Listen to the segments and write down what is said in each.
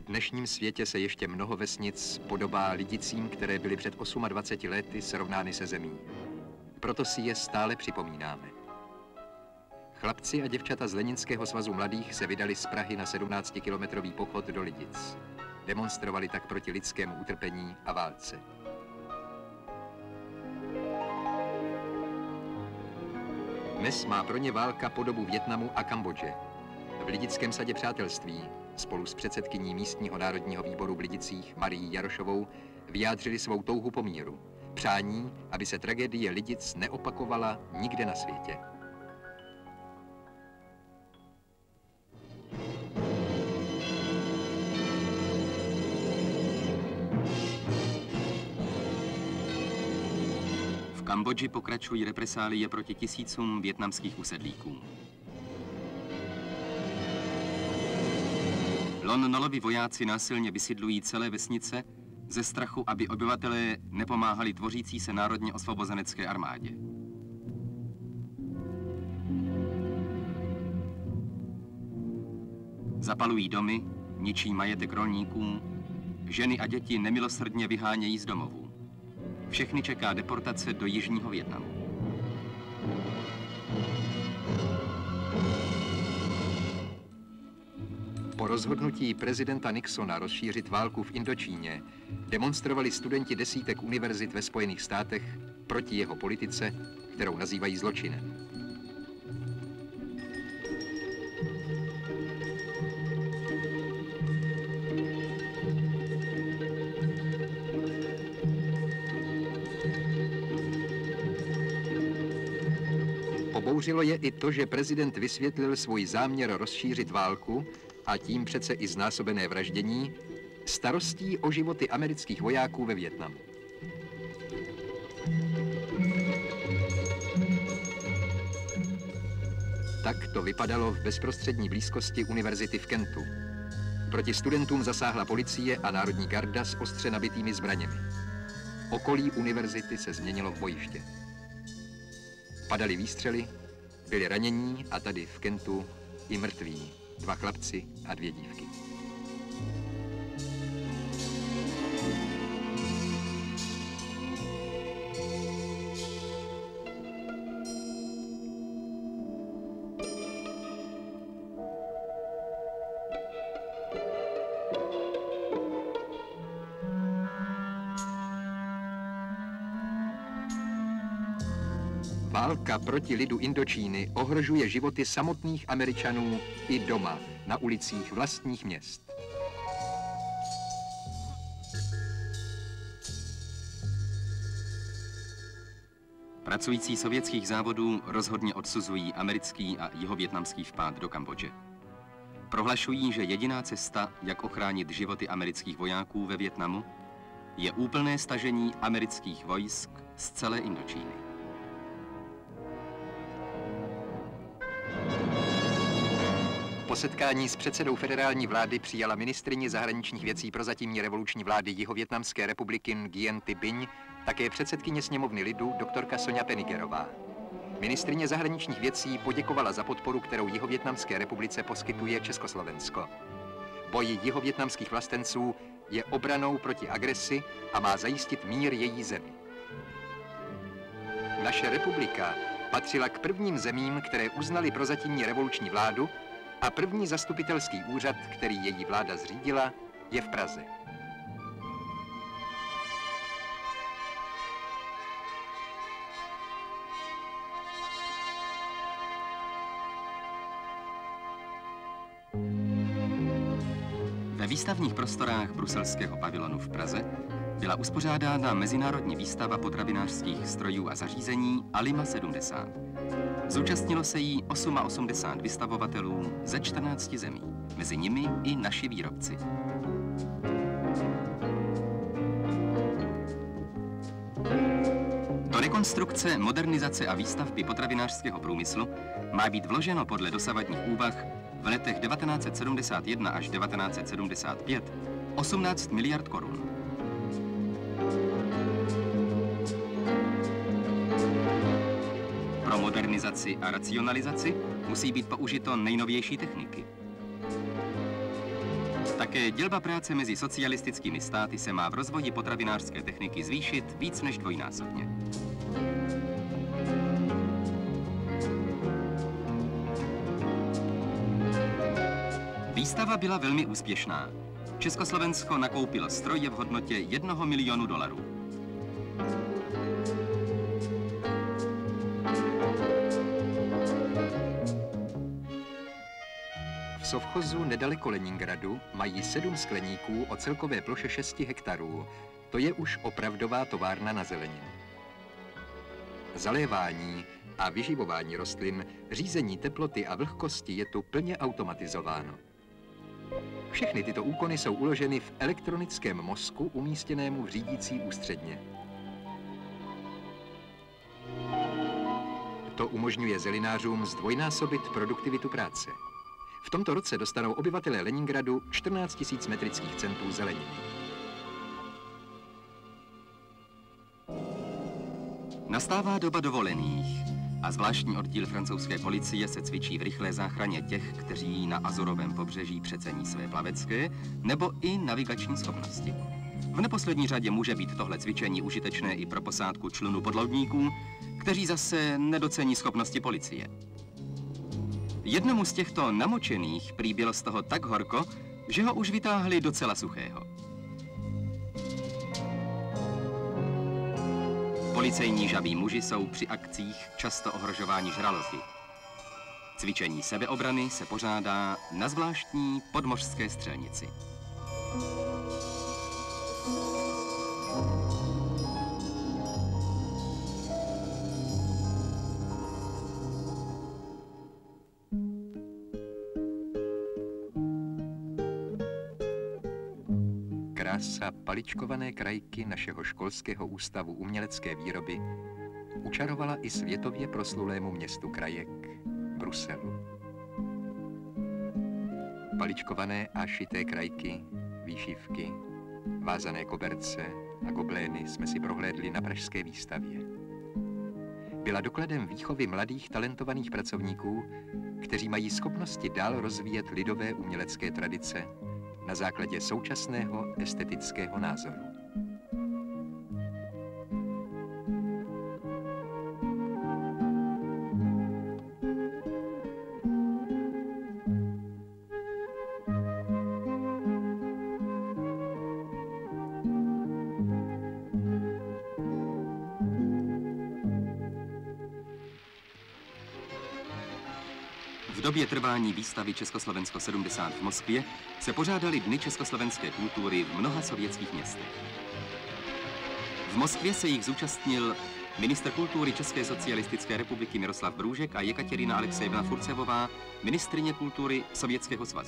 dnešním světě se ještě mnoho vesnic podobá lidicím, které byly před 28 lety srovnány se zemí. Proto si je stále připomínáme. Chlapci a děvčata z Leninského svazu mladých se vydali z Prahy na 17kilometrový pochod do Lidic. Demonstrovali tak proti lidskému utrpení a válce. Dnes má pro ně válka podobu Vietnamu a Kambodže. V Lidickém sadě přátelství spolu s předsedkyní místního národního výboru v Lidicích Marií Jarošovou vyjádřili svou touhu po míru. Přání, aby se tragédie Lidic neopakovala nikde na světě. V Kambodži pokračují represálie proti tisícům vietnamských usedlíků. Lon Nolovi vojáci násilně vysidlují celé vesnice ze strachu, aby obyvatelé nepomáhali tvořící se národně osvobozenecké armádě. Zapalují domy, ničí majetek rolníků, ženy a děti nemilosrdně vyhánějí z domovů. Všechny čeká deportace do jižního Vietnamu. Po rozhodnutí prezidenta Nixona rozšířit válku v Indočíně demonstrovali studenti desítek univerzit ve Spojených státech proti jeho politice, kterou nazývají zločinem. Pobouřilo je i to, že prezident vysvětlil svůj záměr rozšířit válku a tím přece i znásobené vraždění starostí o životy amerických vojáků ve Vietnamu. Tak to vypadalo v bezprostřední blízkosti univerzity v Kentu. Proti studentům zasáhla policie a národní garda s ostře nabitými zbraněmi. Okolí univerzity se změnilo v bojiště. Padaly výstřely, byli ranění a tady v Kentu i mrtví, 2 chlapci a 2 dívky. Válka proti lidu Indočíny ohrožuje životy samotných Američanů i doma, na ulicích vlastních měst. Pracující sovětských závodů rozhodně odsuzují americký a jihovietnamský vpád do Kambodže. Prohlašují, že jediná cesta, jak ochránit životy amerických vojáků ve Vietnamu, je úplné stažení amerických vojsk z celé Indočíny. Po setkání s předsedou federální vlády přijala ministryně zahraničních věcí prozatímní revoluční vlády Jihovietnamské republiky Nguyen Thi Binh také předsedkyně sněmovny lidu doktorka Sonja Penigerová. Ministryně zahraničních věcí poděkovala za podporu, kterou Jihovietnamské republice poskytuje Československo. Boj jihovietnamských vlastenců je obranou proti agresi a má zajistit mír její zemi. Naše republika patřila k prvním zemím, které uznaly prozatímní revoluční vládu, a první zastupitelský úřad, který její vláda zřídila, je v Praze. Ve výstavních prostorách bruselského pavilonu v Praze byla uspořádána mezinárodní výstava potravinářských strojů a zařízení Alima 70. Zúčastnilo se jí 88 vystavovatelů ze 14 zemí, mezi nimi i naši výrobci. Do rekonstrukce, modernizace a výstavby potravinářského průmyslu má být vloženo podle dosavadních úvah v letech 1971 až 1975 18 miliard korun. Pro modernizaci a racionalizaci musí být použito nejnovější techniky. Také dělba práce mezi socialistickými státy se má v rozvoji potravinářské techniky zvýšit víc než dvojnásobně. Výstava byla velmi úspěšná. Československo nakoupilo stroje v hodnotě $1 milionu. V sovchozu nedaleko Leningradu mají 7 skleníků o celkové ploše 6 hektarů. To je už opravdová továrna na zeleninu. Zalévání a vyživování rostlin, řízení teploty a vlhkosti je tu plně automatizováno. Všechny tyto úkony jsou uloženy v elektronickém mozku umístěnému v řídící ústředně. To umožňuje zelinářům zdvojnásobit produktivitu práce. V tomto roce dostanou obyvatelé Leningradu 14 000 metrických centů zeleniny. Nastává doba dovolených a zvláštní oddíl francouzské policie se cvičí v rychlé záchraně těch, kteří na Azorovém pobřeží přecení své plavecké nebo i navigační schopnosti. V neposlední řadě může být tohle cvičení užitečné i pro posádku člunů podlodníků, kteří zase nedocení schopnosti policie. Jednomu z těchto namočených prý bylo z toho tak horko, že ho už vytáhli docela suchého. Policejní žaví muži jsou při akcích často ohrožováni žraloky. Cvičení sebeobrany se pořádá na zvláštní podmořské střelnici. Krása paličkované krajky našeho školského ústavu umělecké výroby učarovala i světově proslulému městu krajek, Bruselu. Paličkované a šité krajky, výšivky, vázané koberce a goblény jsme si prohlédli na pražské výstavě. Byla dokladem výchovy mladých talentovaných pracovníků, kteří mají schopnosti dál rozvíjet lidové umělecké tradice na základě současného estetického názoru. V době trvání výstavy Československo 70 v Moskvě se pořádaly Dny československé kultury v mnoha sovětských městech. V Moskvě se jich zúčastnil ministr kultury České socialistické republiky Miroslav Brůžek a Jekaterina Alexejevna Furcevová, ministryně kultury Sovětského svazu.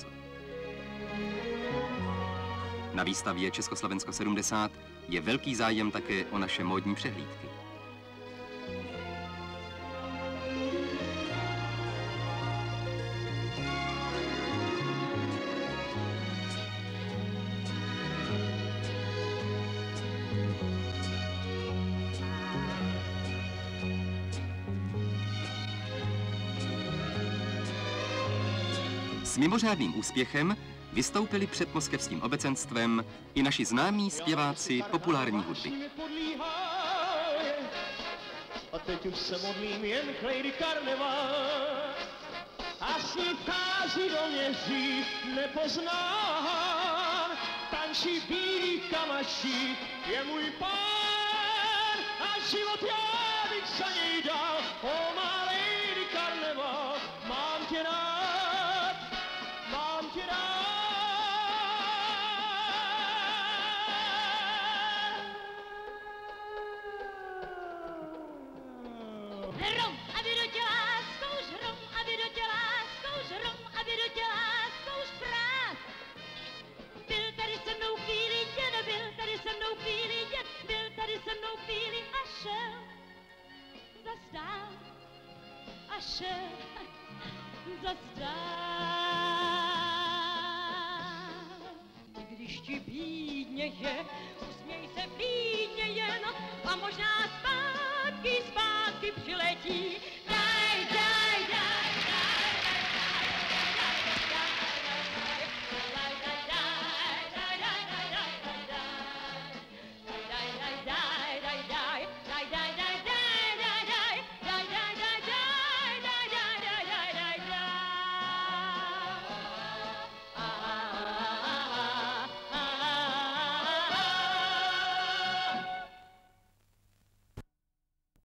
Na výstavě Československo 70 je velký zájem také o naše módní přehlídky. S mimořádným úspěchem vystoupili před moskevským obecenstvem i naši známí zpěváci populární hudby. A teď už se modlím jen k Lady Karneval. Asi vchází do měří, nepoznám. Tančí bílý kamaši, je můj pán. A život já bych za něj dal, o má Lady Karneval. Mám tě rád, mám tě rád. Rum, aby do těla zkouš, rum, aby do těla zkouš, rum, aby do těla zkouš prát. Byl tady se mnou chvíli děd, byl tady se mnou chvíli děd, byl tady se mnou chvíli a šel zas dál, a šel zas dál. Když ti bídně je, usměj se bídně jen a možná